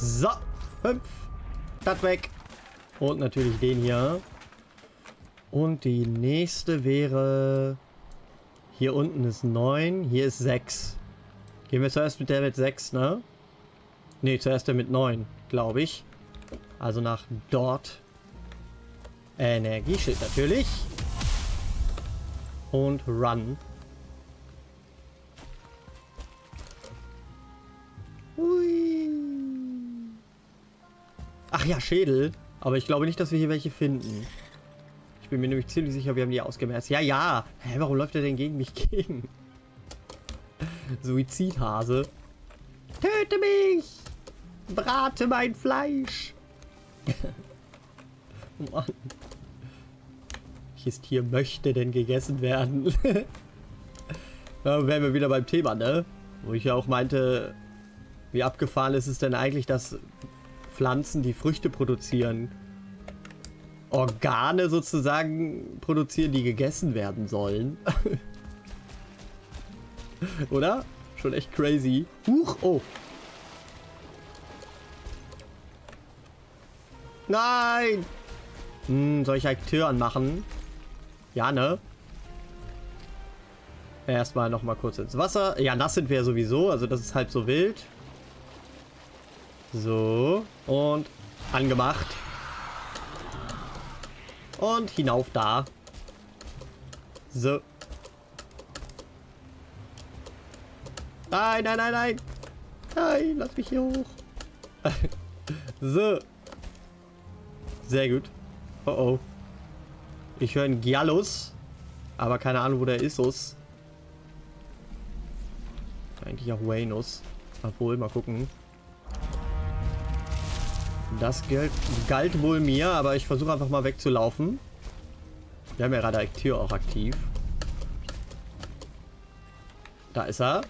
So, 5. Das weg. Und natürlich den hier. Und die nächste wäre... Hier unten ist 9, hier ist 6. Gehen wir zuerst mit der mit 6, ne? Ne, zuerst der mit 9, glaube ich. Also nach dort. Energieschild natürlich. Und Run. Hui. Ach ja, Schädel. Aber ich glaube nicht, dass wir hier welche finden. Ich bin mir nämlich ziemlich sicher, wir haben die ausgemerzt. Ja, ja. Hä, warum läuft er denn gegen mich gegen? Suizidhase. Töte mich! Brate mein Fleisch! Oh Mann. Welches Tier möchte denn gegessen werden? Da wären wir wieder beim Thema, ne? Wo ich ja auch meinte, wie abgefahren ist es denn eigentlich, dass Pflanzen, die Früchte produzieren, Organe sozusagen produzieren, die gegessen werden sollen. Oder? Schon echt crazy. Huch, oh. Nein! Soll ich halt Tür anmachen? Ja, ne? Erstmal nochmal kurz ins Wasser. Ja, nass sind wir ja sowieso, also das ist halb so wild. So. Und angemacht. Und hinauf da. So. Nein, nein, nein, nein. Nein, lass mich hier hoch. So. Sehr gut. Oh oh. Ich höre einen Giallus. Aber keine Ahnung, wo der ist. Eigentlich auch Waynus. Obwohl, mal gucken. Das galt wohl mir, aber ich versuche einfach mal wegzulaufen. Wir haben ja gerade die Tür auch aktiv. Da ist er.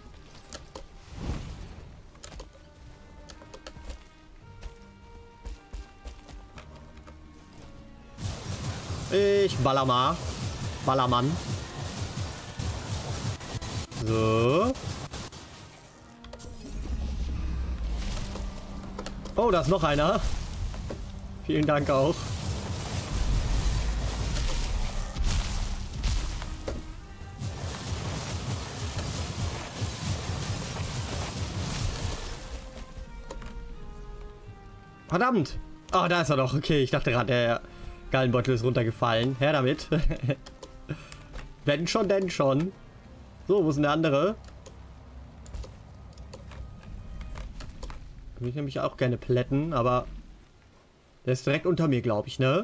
Ich baller mal. Ballermann. So. Oh, da ist noch einer. Vielen Dank auch. Verdammt. Ah, da ist er doch. Okay, ich dachte gerade, der Gallenbeutel ist runtergefallen. Her damit. Wenn schon, denn schon. So, wo ist denn der andere? Würde ich nämlich auch gerne plätten, aber der ist direkt unter mir, glaube ich, ne?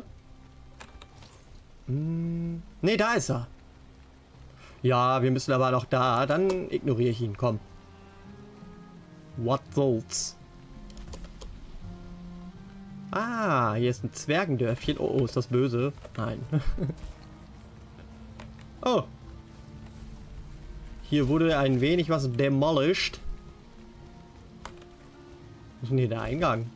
Ne, da ist er. Ja, wir müssen aber noch da. Dann ignoriere ich ihn, komm. What soll's? Ah, hier ist ein Zwergendörfchen. Oh, oh, ist das böse? Nein. Oh. Hier wurde ein wenig was demolished. Wo ist denn hier der Eingang?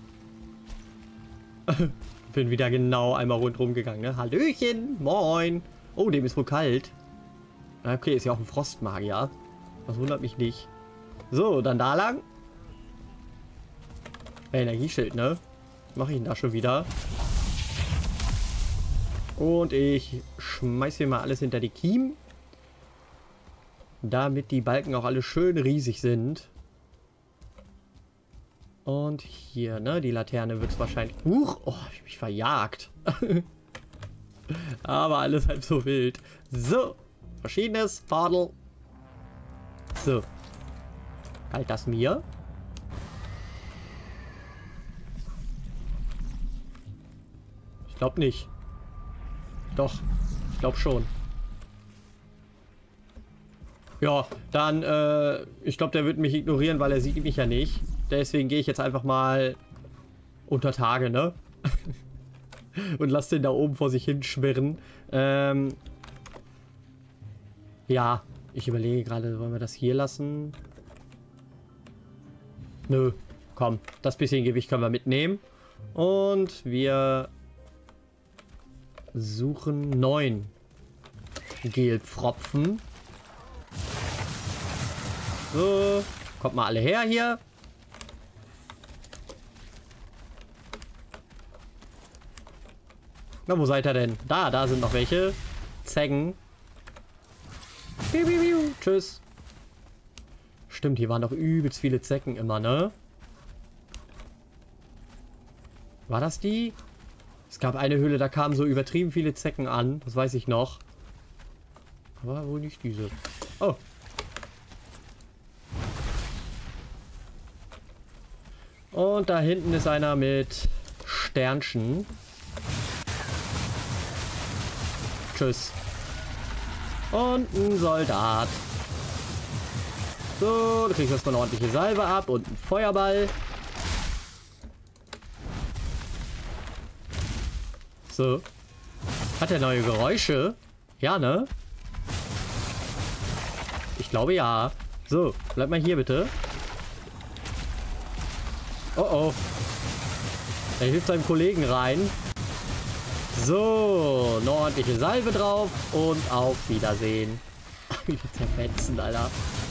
Bin wieder genau einmal rundherum gegangen, ne? Hallöchen, moin. Oh, dem ist wohl kalt. Okay, ist ja auch ein Frostmagier. Das wundert mich nicht. So, dann da lang. Energieschild, ne? Mache ich ihn da schon wieder. Und ich schmeiß hier mal alles hinter die Kiemen. Damit die Balken auch alle schön riesig sind. Und hier, ne? Die Laterne wird es wahrscheinlich... Huch! Oh, hab ich mich verjagt. Aber alles halb so wild. So. Verschiedenes. Fadel. So. Galt das mir? Ich glaube nicht. Doch. Ich glaube schon. Ja, dann, ich glaube, der wird mich ignorieren, weil er sieht mich ja nicht. Deswegen gehe ich jetzt einfach mal unter Tage, ne? Und lass den da oben vor sich hin schwirren. Ja, ich überlege gerade, wollen wir das hier lassen? Nö, komm, das bisschen Gewicht können wir mitnehmen. Und wir suchen 9 Gelpfropfen. So, kommt mal alle her hier. Na, wo seid ihr denn? Da sind noch welche. Zägen. Piu, piu, piu. Tschüss. Stimmt, hier waren doch übelst viele Zecken immer, ne? War das die? Es gab eine Höhle, da kamen so übertrieben viele Zecken an. Das weiß ich noch. Aber wohl nicht diese. Oh. Und da hinten ist einer mit Sternchen. Tschüss. Und ein Soldat. So, du kriegst erstmal eine ordentliche Salve ab und einen Feuerball. So. Hat er neue Geräusche? Ja, ne? Ich glaube ja. So, bleib mal hier bitte. Oh oh. Er hilft seinem Kollegen rein. So, eine ordentliche Salve drauf und auf Wiedersehen. Wieder zerfetzen, Alter.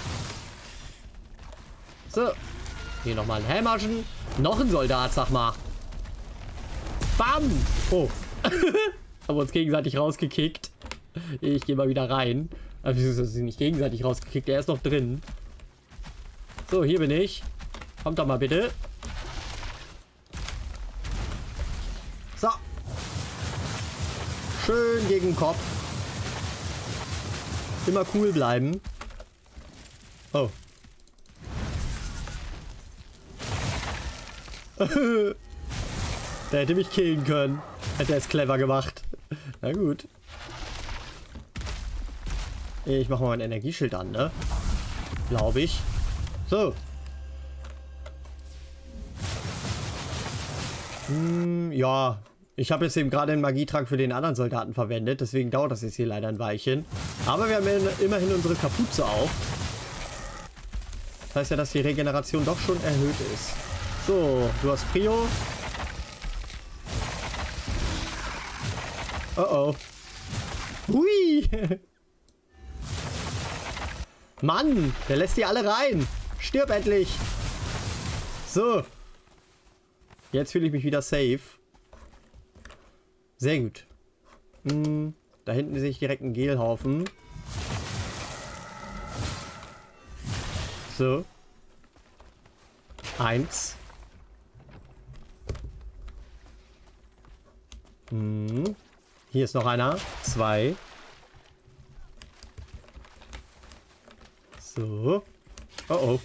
So. Hier nochmal ein Hämmerchen. Noch ein Soldat, sag mal. Bam! Oh. Haben wir uns gegenseitig rausgekickt. Ich gehe mal wieder rein. Also ist sie nicht gegenseitig rausgekickt. Er ist noch drin. So, hier bin ich. Kommt doch mal bitte. So. Schön gegen den Kopf. Immer cool bleiben. Oh. Der hätte mich killen können. Hätte er es clever gemacht. Na gut. Ich mache mal mein Energieschild an, ne? Glaube ich. So. Ja. Ich habe jetzt eben gerade einen Magietrank für den anderen Soldaten verwendet. Deswegen dauert das jetzt hier leider ein Weilchen. Aber wir haben immerhin unsere Kapuze auf. Das heißt ja, dass die Regeneration doch schon erhöht ist. So, du hast Prio. Oh oh. Hui. Mann, der lässt die alle rein. Stirb endlich. So. Jetzt fühle ich mich wieder safe. Sehr gut. Da hinten sehe ich direkt einen Gelhaufen. So. 1. Hier ist noch einer. 2. So. Oh oh.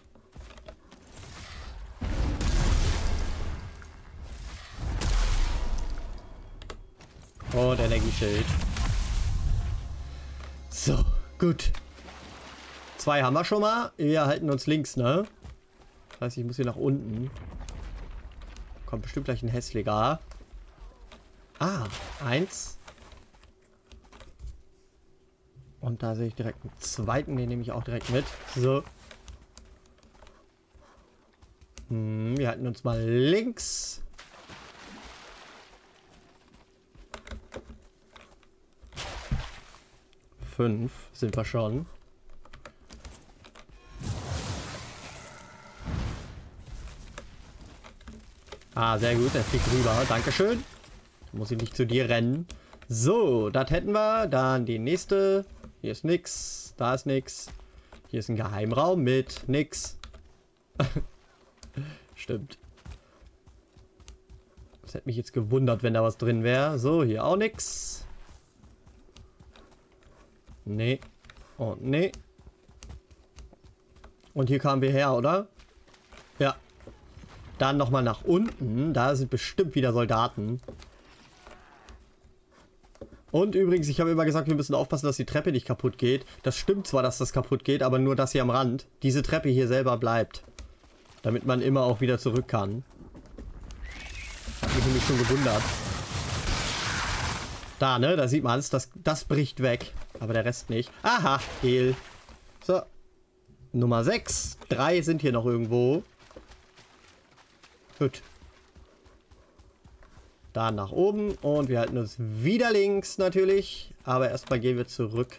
Und Energieschild. So, gut. 2 haben wir schon mal. Wir halten uns links, ne? Das heißt, ich muss hier nach unten. Kommt bestimmt gleich ein hässlicher. Ah, 1. Und da sehe ich direkt einen zweiten, den nehme ich auch direkt mit. So. Wir halten uns mal links. Fünf sind wir schon. Ah, sehr gut, der fliegt rüber. Dankeschön. Muss ich nicht zu dir rennen. So, das hätten wir. Dann die nächste. Hier ist nix. Da ist nix. Hier ist ein Geheimraum mit nix. Stimmt. Das hätte mich jetzt gewundert, wenn da was drin wäre. So, hier auch nix. Nee. Und nee. Und hier kamen wir her, oder? Ja. Dann nochmal nach unten. Da sind bestimmt wieder Soldaten. Und übrigens, ich habe immer gesagt, wir müssen aufpassen, dass die Treppe nicht kaputt geht. Das stimmt zwar, dass das kaputt geht, aber nur das hier am Rand. Diese Treppe hier selber bleibt. Damit man immer auch wieder zurück kann. Hat mich nämlich schon gewundert. Da, ne? Da sieht man es. Das bricht weg. Aber der Rest nicht. Aha, Hehl. So. Nummer 6. 3 sind hier noch irgendwo. Gut. Da nach oben. Und wir halten uns wieder links natürlich. Aber erstmal gehen wir zurück.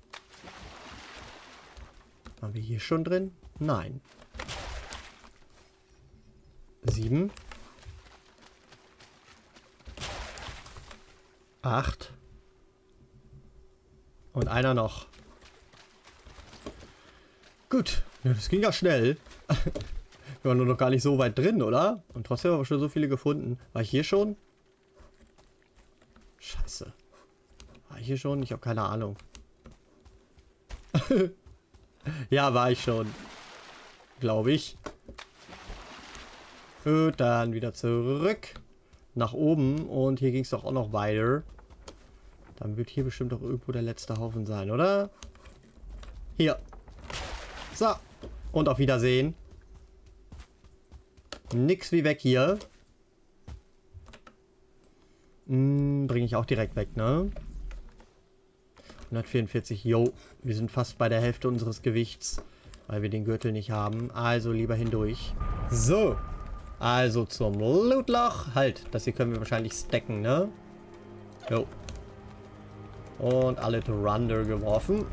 Waren wir hier schon drin? Nein. 7. 8. Und einer noch. Gut. Ja, das ging ja schnell. Wir waren nur noch gar nicht so weit drin, oder? Und trotzdem haben wir schon so viele gefunden. War ich hier schon? Scheiße. War ich hier schon? Ich habe keine Ahnung. Ja, war ich schon. Glaube ich. Gut, dann wieder zurück. Nach oben. Und hier ging es doch auch noch weiter. Dann wird hier bestimmt auch irgendwo der letzte Haufen sein, oder? Hier. So. Und auf Wiedersehen. Nix wie weg hier. Bringe ich auch direkt weg, ne? 144, jo. Wir sind fast bei der Hälfte unseres Gewichts, weil wir den Gürtel nicht haben. Also lieber hindurch. So. Also zum Lootloch. Halt, das hier können wir wahrscheinlich stacken, ne? Jo. Und alle drunter geworfen.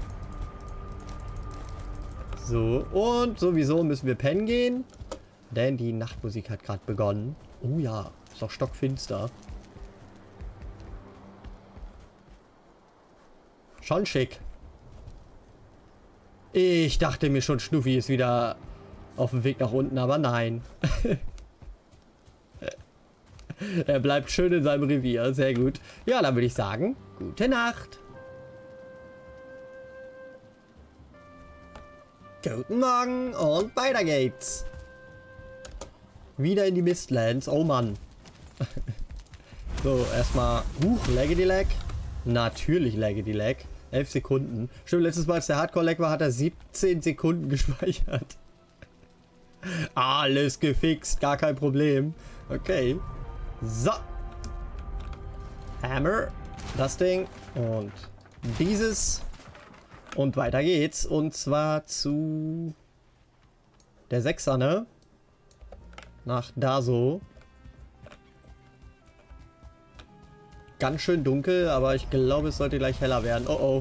So. Und sowieso müssen wir pennen gehen. Denn die Nachtmusik hat gerade begonnen. Oh ja, ist auch stockfinster. Schon schick. Ich dachte mir schon, Schnuffi ist wieder auf dem Weg nach unten, aber nein. Er bleibt schön in seinem Revier. Sehr gut. Ja, dann würde ich sagen, gute Nacht. Guten Morgen und weiter geht's. Wieder in die Mistlands. Oh Mann. So, erstmal. Laggy Lag. Natürlich Laggy Lag. 11 Sekunden. Stimmt, letztes Mal, als der Hardcore-Lag war, hat er 17 Sekunden gespeichert. Alles gefixt. Gar kein Problem. Okay. So. Hammer. Das Ding. Und dieses. Und weiter geht's. Und zwar zu der 6er, ne? Nach da so. Ganz schön dunkel, aber ich glaube, es sollte gleich heller werden. Oh oh.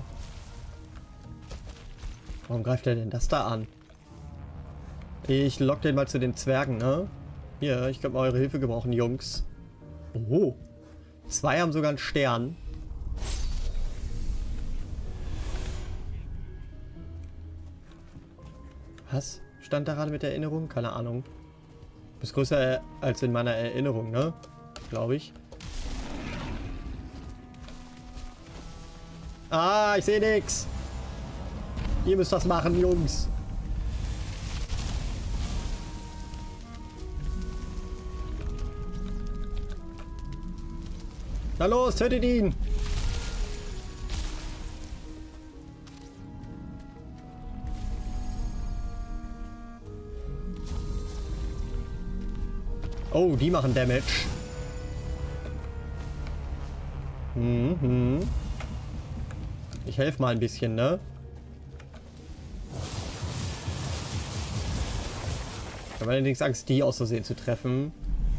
Warum greift er denn das da an? Ich lock den mal zu den Zwergen, ne? Hier, ich könnte mal eure Hilfe gebrauchen, Jungs. Oh. 2 haben sogar einen Stern. Was stand da gerade mit der Erinnerung? Keine Ahnung. Du bist größer als in meiner Erinnerung, ne? Glaube ich. Ah, ich sehe nichts. Ihr müsst das machen, Jungs. Na los, tötet ihn. Oh, die machen Damage. Ich helfe mal ein bisschen, ne? Ich habe allerdings Angst, die aus Versehen zu treffen.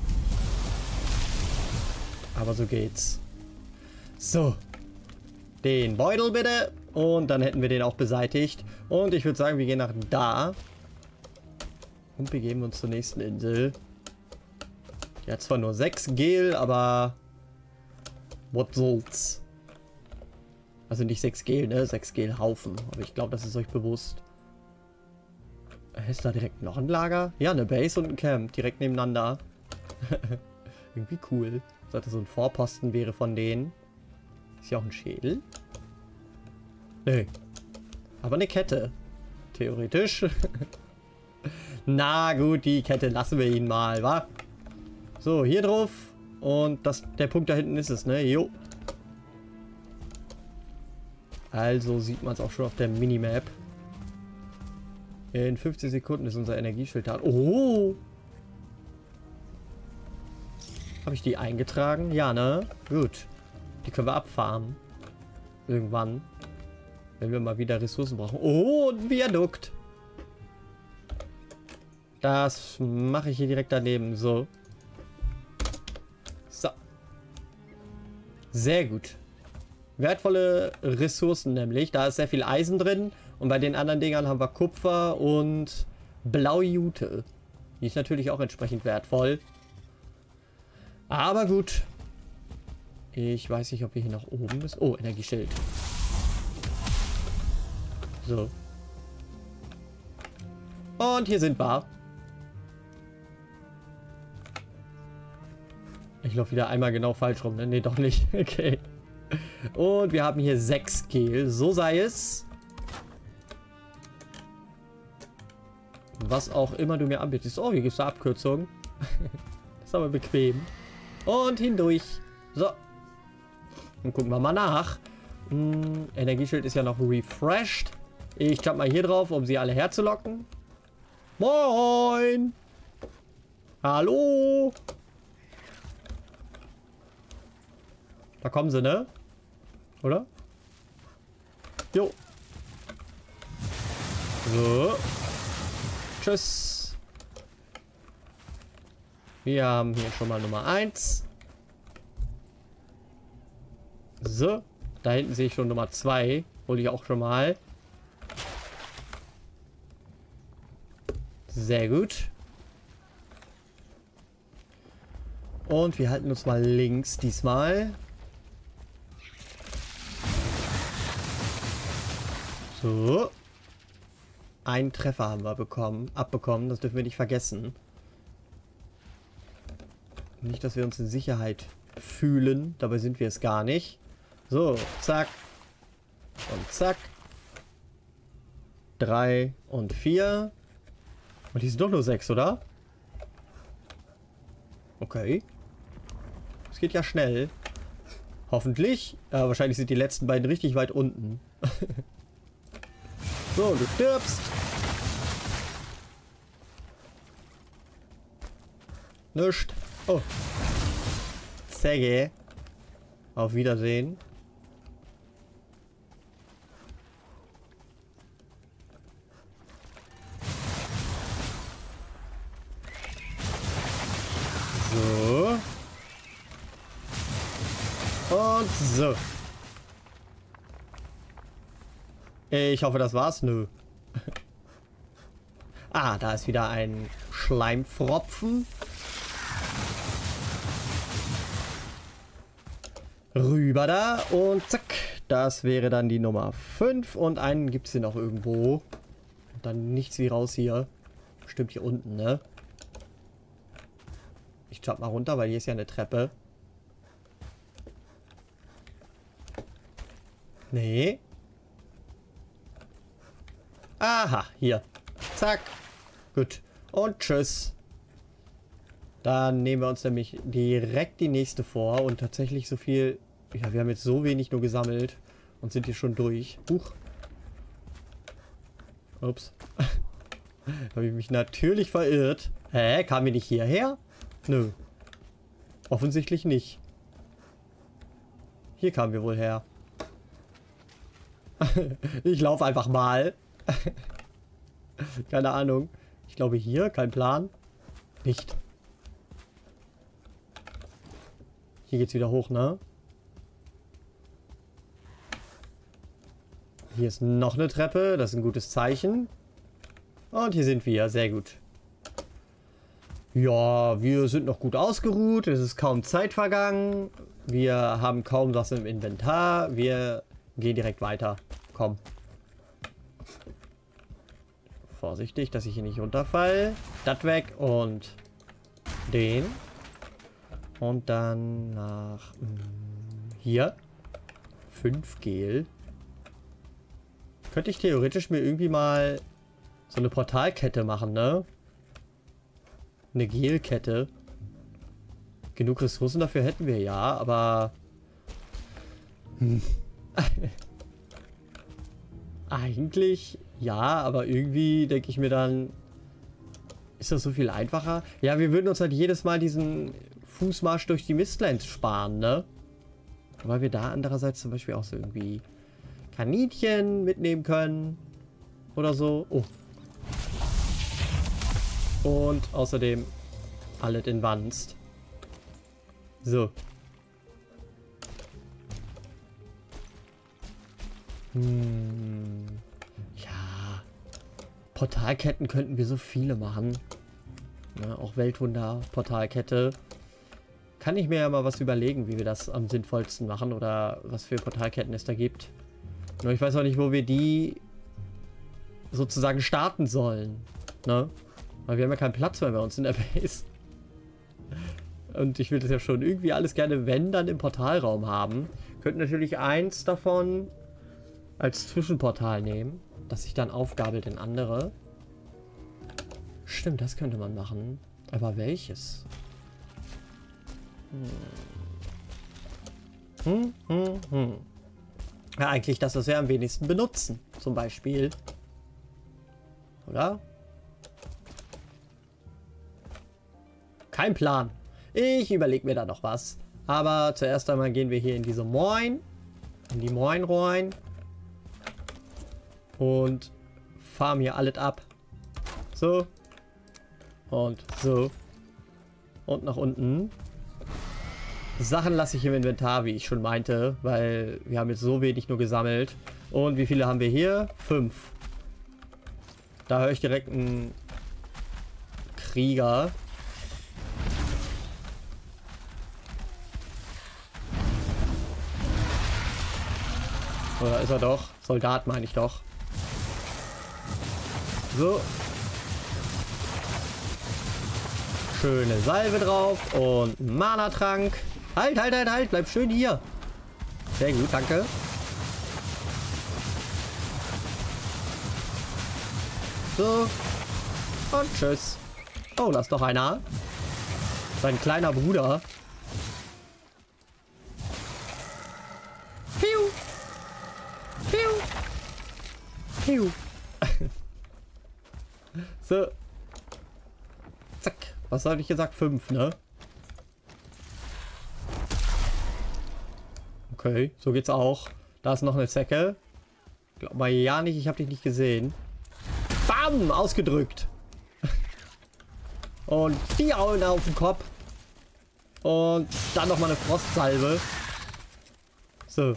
Aber so geht's. So. Den Beutel bitte. Und dann hätten wir den auch beseitigt. Und ich würde sagen, wir gehen nach da. Und begeben uns zur nächsten Insel. Die hat zwar nur 6 Gel, aber what soll's? Also nicht 6 Gel, ne? 6 Gel Haufen. Aber ich glaube, das ist euch bewusst. Ist da direkt noch ein Lager? Ja, eine Base und ein Camp. Direkt nebeneinander. Irgendwie cool. Sollte so ein Vorposten wäre von denen. Ist hier auch ein Schädel? Nö. Aber eine Kette. Theoretisch. Na gut, die Kette lassen wir ihn mal, wa? So, hier drauf. Und der Punkt da hinten ist es, ne? Jo. Also sieht man es auch schon auf der Minimap. In 50 Sekunden ist unser Energieschild da. Oh! Habe ich die eingetragen? Ja, ne? Gut. Die können wir abfarmen. Irgendwann. Wenn wir mal wieder Ressourcen brauchen. Oh, ein Viadukt. Das mache ich hier direkt daneben. So. So. Sehr gut. Wertvolle Ressourcen nämlich. Da ist sehr viel Eisen drin. Und bei den anderen Dingern haben wir Kupfer und blaue Jute. Die ist natürlich auch entsprechend wertvoll. Aber gut. Ich weiß nicht, ob wir hier nach oben müssen. Oh, Energieschild. So. Und hier sind wir. Ich laufe wieder einmal genau falsch rum, ne? Nee, doch nicht. Okay. Und wir haben hier 6 Gel. So sei es. Was auch immer du mir anbietest. Oh, hier gibt es eine Abkürzung. Das ist aber bequem. Und hindurch. So. Und gucken wir mal nach. Energieschild ist ja noch refreshed. Ich jump mal hier drauf, um sie alle herzulocken. Moin! Hallo! Da kommen sie, ne? Oder? Jo. So. Tschüss. Wir haben hier schon mal Nummer 1. So. Da hinten sehe ich schon Nummer 2. Hole ich auch schon mal. Sehr gut. Und wir halten uns mal links diesmal. So. Einen Treffer haben wir abbekommen. Das dürfen wir nicht vergessen. Nicht, dass wir uns in Sicherheit fühlen. Dabei sind wir es gar nicht. So, zack. Und zack. 3 und 4. Und die sind doch nur 6, oder? Okay. Es geht ja schnell. Hoffentlich. Wahrscheinlich sind die letzten beiden richtig weit unten. So, du stirbst. Nischt. Oh. Zäge. Auf Wiedersehen. So. Und so. Ich hoffe, das war's. Nö. Ah, da ist wieder ein Schleimfropfen. Rüber da und zack. Das wäre dann die Nummer 5. Und einen gibt es hier noch irgendwo. Und dann nichts wie raus hier. Stimmt hier unten, ne? Ich jump mal runter, weil hier ist ja eine Treppe. Nee. Aha, hier. Zack. Gut. Und tschüss. Dann nehmen wir uns nämlich direkt die nächste vor. Und tatsächlich so viel... Ja, wir haben jetzt so wenig nur gesammelt. Und sind hier schon durch. Huch. Ups. Habe ich mich natürlich verirrt. Hä? Kamen wir nicht hierher? Nö. Offensichtlich nicht. Hier kamen wir wohl her. Ich laufe einfach mal. Keine Ahnung. Ich glaube hier, kein Plan. Nicht. Hier geht's wieder hoch, ne? Hier ist noch eine Treppe. Das ist ein gutes Zeichen. Und hier sind wir. Sehr gut. Ja, wir sind noch gut ausgeruht. Es ist kaum Zeit vergangen. Wir haben kaum was im Inventar. Wir gehen direkt weiter. Komm. Vorsichtig, dass ich hier nicht runterfalle. Das weg und den. Und dann nach hier. 5 Gel. Könnte ich theoretisch mir irgendwie mal so eine Portalkette machen, ne? Eine Gelkette. Genug Ressourcen dafür hätten wir ja, aber... Eigentlich ja, aber irgendwie denke ich mir dann... Ist das so viel einfacher? Ja, wir würden uns halt jedes Mal diesen Fußmarsch durch die Mistlands sparen, ne? Weil wir da andererseits zum Beispiel auch so irgendwie Kaninchen mitnehmen können. Oder so. Oh. Und außerdem alles advanced. So. Ja. Portalketten könnten wir so viele machen. Ja, auch Weltwunder, Portalkette. kann ich mir ja mal was überlegen, wie wir das am sinnvollsten machen oder was für Portalketten es da gibt. Nur ich weiß auch nicht, wo wir die sozusagen starten sollen. Ne? Weil wir haben ja keinen Platz mehr bei uns in der Base. Und ich will das ja schon irgendwie alles gerne, wenn, dann im Portalraum haben. Könnten natürlich eins davon als Zwischenportal nehmen, das sich dann aufgabelt in andere. Stimmt, das könnte man machen. Aber welches? Ja, eigentlich das, was wir am wenigsten benutzen. Zum Beispiel. Oder? Kein Plan. Ich überlege mir da noch was. Aber zuerst einmal gehen wir hier in diese Moin. In die Moin rein. Und farmen hier alles ab. So. Und so. Und nach unten. Sachen lasse ich im Inventar, wie ich schon meinte. Weil wir haben jetzt so wenig nur gesammelt. Und wie viele haben wir hier? 5. Da höre ich direkt einen Krieger. Oder ist er doch? Soldat meine ich doch. So. Schöne Salve drauf und Mana-Trank. Halt, halt, halt, halt. Bleib schön hier. Sehr gut, danke. So. Und tschüss. Oh, da ist noch einer. Sein kleiner Bruder. Piu. Piu. Piu. So. Zack. Was habe ich gesagt? 5, ne? Okay, so geht's auch. Da ist noch eine Zecke. Glaub mal ja nicht, ich habe dich nicht gesehen. Bam! Ausgedrückt. Und die hauen auf den Kopf. Und dann noch mal eine Frostsalve. So.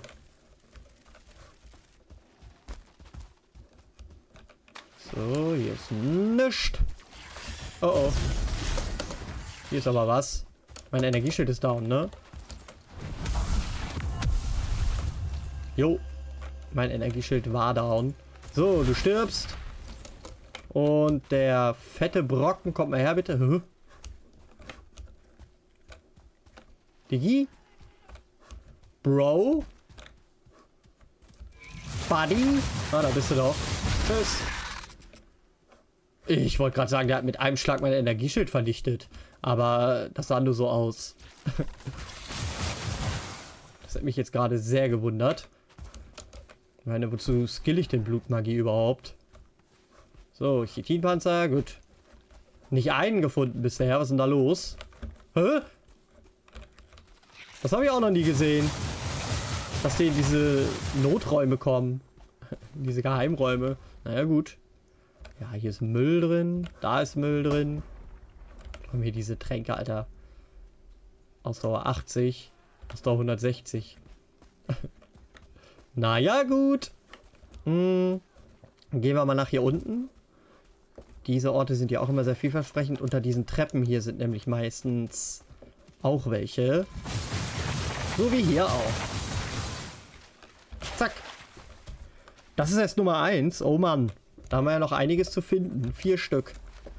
So, hier ist nichts. Oh oh. Hier ist aber was. Mein Energieschild ist down, ne? Jo. Mein Energieschild war down. So, du stirbst. Und der fette Brocken, kommt mal her, bitte. Huh? Digi? Bro? Buddy? Ah, da bist du doch. Tschüss. Ich wollte gerade sagen, der hat mit einem Schlag mein Energieschild vernichtet. Aber das sah nur so aus. Das hat mich jetzt gerade sehr gewundert. Ich meine, wozu skill ich denn Blutmagie überhaupt? So, Chitinpanzer, gut. Nicht einen gefunden bisher. Was ist denn da los? Hä? Das habe ich auch noch nie gesehen. Dass die in diese Noträume kommen. In diese Geheimräume. Naja, gut. Ja, hier ist Müll drin. Da ist Müll drin. Und hier diese Tränke, Alter. Ausdauer 80. Ausdauer 160. Naja, gut. Gehen wir mal nach hier unten. Diese Orte sind ja auch immer sehr vielversprechend. Unter diesen Treppen hier sind nämlich meistens auch welche. So wie hier auch. Zack. Das ist erst Nummer 1. Oh Mann. Da haben wir ja noch einiges zu finden. 4 Stück.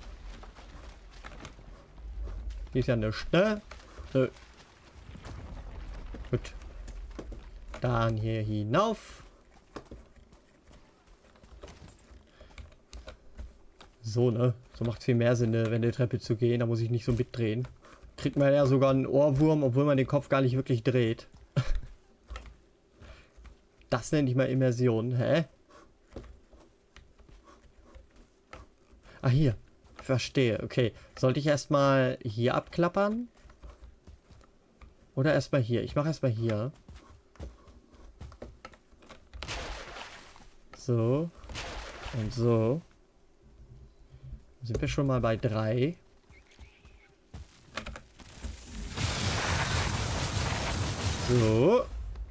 Hier ist ja nichts, ne? Nö. Gut. Dann hier hinauf. So, ne? So macht es viel mehr Sinn, ne, wenn die Treppe zu gehen. Da muss ich nicht so mitdrehen. Kriegt man ja sogar einen Ohrwurm, obwohl man den Kopf gar nicht wirklich dreht. Das nenne ich mal Immersion. Hä? Ah, hier. Verstehe. Okay. Sollte ich erstmal hier abklappern? Oder erstmal hier? Ich mache erstmal hier. So. Und so. Sind wir schon mal bei 3. So.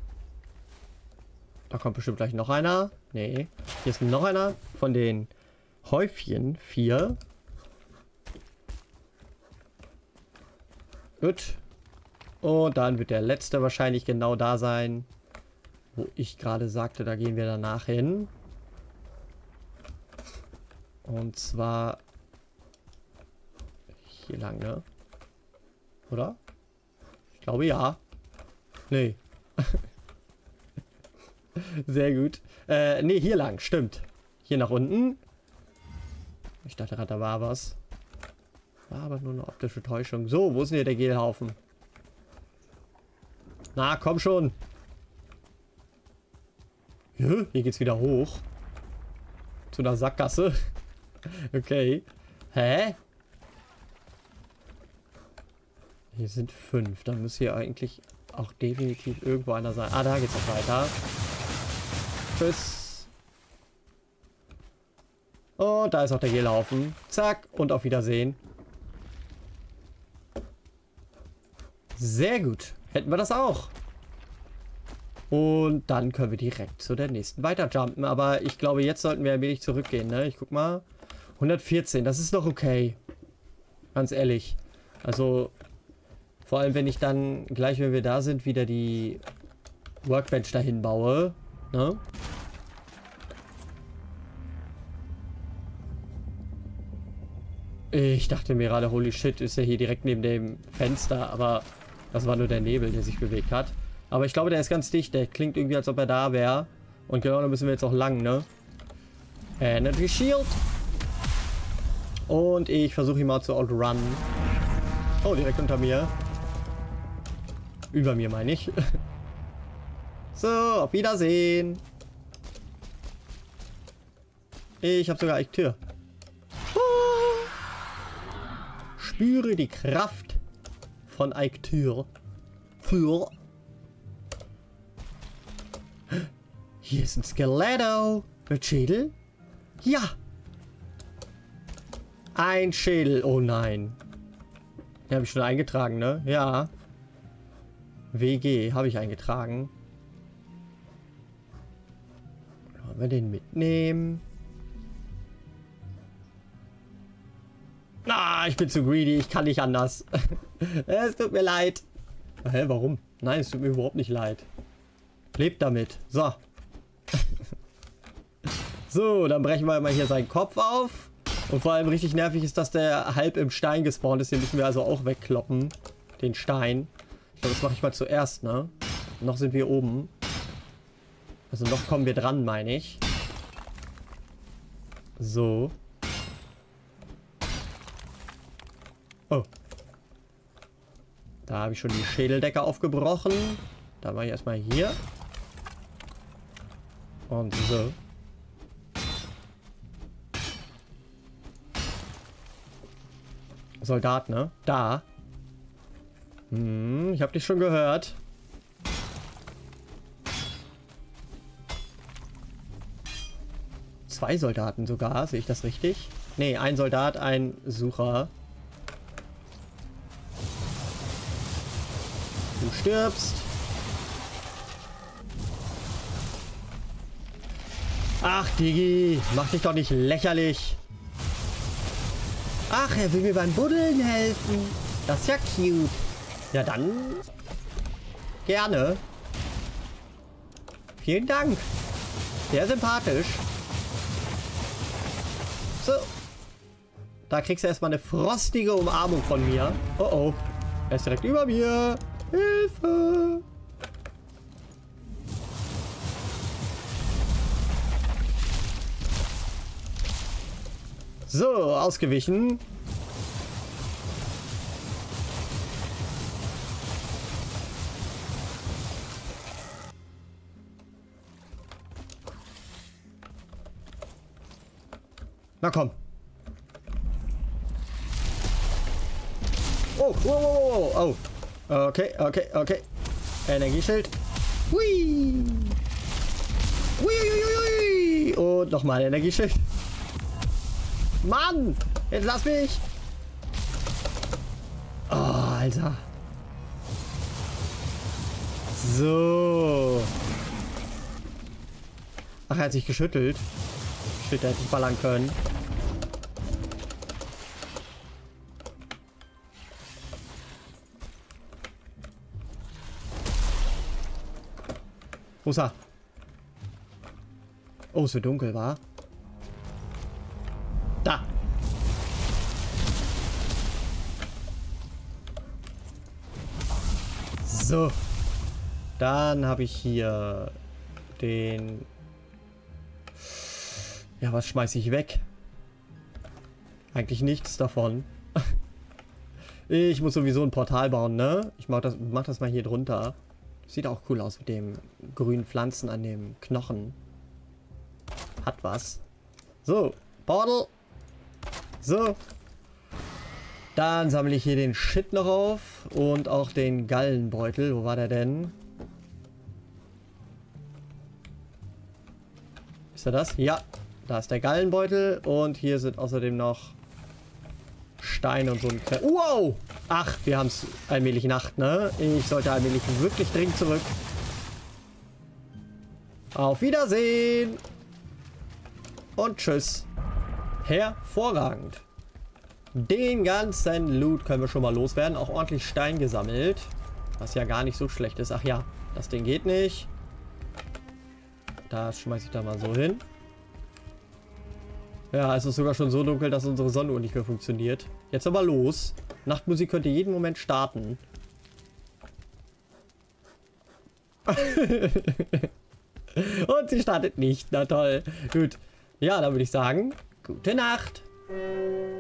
Da kommt bestimmt gleich noch einer. Nee. Hier ist noch einer von den Häufchen. 4. Gut. Und dann wird der letzte wahrscheinlich genau da sein, wo ich gerade sagte, da gehen wir danach hin. Und zwar hier lang, ne? Oder? Ich glaube ja. Nee. Sehr gut. Nee, hier lang, stimmt. Hier nach unten. Ich dachte gerade, da war was. War aber nur eine optische Täuschung. So, wo ist denn hier der Gelhaufen? Na, komm schon. Hier geht's wieder hoch. Zu einer Sackgasse. Okay. Hä? Hier sind 5. Dann muss hier eigentlich auch definitiv irgendwo einer sein. Ah, da geht's noch weiter. Tschüss. Und da ist auch der Gelaufen. Zack. Und auf Wiedersehen. Sehr gut. Hätten wir das auch. Und dann können wir direkt zu der nächsten weiterjumpen. Aber ich glaube, jetzt sollten wir ein wenig zurückgehen, ne? Ich guck mal. 114, das ist doch okay. Ganz ehrlich. Also, vor allem, wenn ich dann gleich, wenn wir da sind, wieder die Workbench dahin baue, ne? Ich dachte mir gerade, holy shit, ist er hier direkt neben dem Fenster, aber das war nur der Nebel, der sich bewegt hat. Aber ich glaube, der ist ganz dicht, der klingt irgendwie, als ob er da wäre. Und genau, da müssen wir jetzt auch lang, ne? Energy Shield. Und ich versuche ihn mal zu outrunnen. Oh, direkt unter mir. Über mir, meine ich. So, auf Wiedersehen. Ich habe sogar Eiktür. Spüre die Kraft von Eiktür. Für. Hier ist ein Skeletto. Mit Schädel? Ja. Ein Schädel. Oh nein. Den habe ich schon eingetragen, ne? Ja. WG habe ich eingetragen. Wollen wir den mitnehmen? Ah, ich bin zu greedy. Ich kann nicht anders. Es tut mir leid. Hä, warum? Nein, es tut mir überhaupt nicht leid. Lebt damit. So. So, dann brechen wir mal hier seinen Kopf auf. Und vor allem richtig nervig ist, dass der halb im Stein gespawnt ist. Den müssen wir also auch wegkloppen. Den Stein. Ich glaube, das mache ich mal zuerst, ne? Noch sind wir oben. Also noch kommen wir dran, meine ich. So. Oh. Da habe ich schon die Schädeldecke aufgebrochen. Da war ich erstmal hier. Und so. Soldat, ne? Da. Ich habe dich schon gehört. Zwei Soldaten sogar, sehe ich das richtig? Ne, ein Soldat, ein Sucher. Du stirbst. Ach, Digi, mach dich doch nicht lächerlich. Ach, er will mir beim Buddeln helfen. Das ist ja cute. Ja, dann gerne. Vielen Dank. Sehr sympathisch. So. Da kriegst du erstmal eine frostige Umarmung von mir. Oh oh. Er ist direkt über mir. Hilfe. So, ausgewichen. Na komm. Oh, oh, oh, oh, oh. Okay, okay, okay. Energieschild. Hui. Hui, hui, hui, hui. Und nochmal Energieschild. Mann! Jetzt lass mich! Oh, Alter. So. Ach, er hat sich geschüttelt. Shit, er hätte nicht ballern können. Wo ist er? Oh, es wird dunkel, wa? Da! So. Dann habe ich hier den... Ja, was schmeiße ich weg? Eigentlich nichts davon. Ich muss sowieso ein Portal bauen, ne? Ich mach das mal hier drunter. Sieht auch cool aus mit dem grünen Pflanzen an dem Knochen. Hat was. So, Portal. So. Dann sammle ich hier den Shit noch auf. Und auch den Gallenbeutel. Wo war der denn? Ist er das? Ja. Da ist der Gallenbeutel. Und hier sind außerdem noch Steine und so ein Krempel. Wow! Ach, wir haben es allmählich Nacht, ne? Ich sollte allmählich wirklich dringend zurück. Auf Wiedersehen! Und tschüss. Hervorragend. Den ganzen Loot können wir schon mal loswerden. Auch ordentlich Stein gesammelt. Was ja gar nicht so schlecht ist. Ach ja, das Ding geht nicht. Das schmeiße ich da mal so hin. Ja, es ist sogar schon so dunkel, dass unsere Sonnenuhr nicht mehr funktioniert. Jetzt aber los. Nachtmusik könnte jeden Moment starten. Und sie startet nicht. Na toll. Gut. Ja, dann würde ich sagen, gute Nacht.